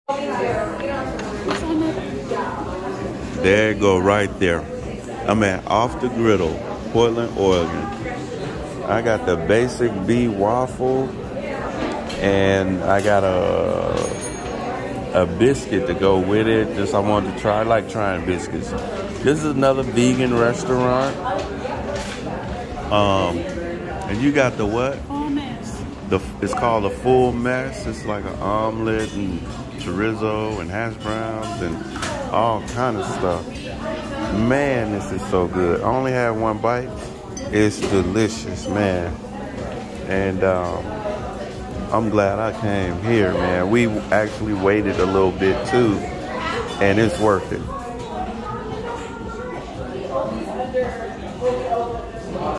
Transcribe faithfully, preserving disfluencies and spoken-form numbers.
There you go, right there. I'm at Off the Griddle, Portland, Oregon. I got the basic B waffle, and I got a a biscuit to go with it. Just I wanted to try. I like trying biscuits. This is another vegan restaurant. Um, and you got the what? Full mess. The it's called a full mess. It's like an omelet and chorizo and hash browns and all kind of stuff. Man, this is so good. I only had one bite. It's delicious, man. And um, I'm glad I came here, man. We actually waited a little bit too, and it's worth it.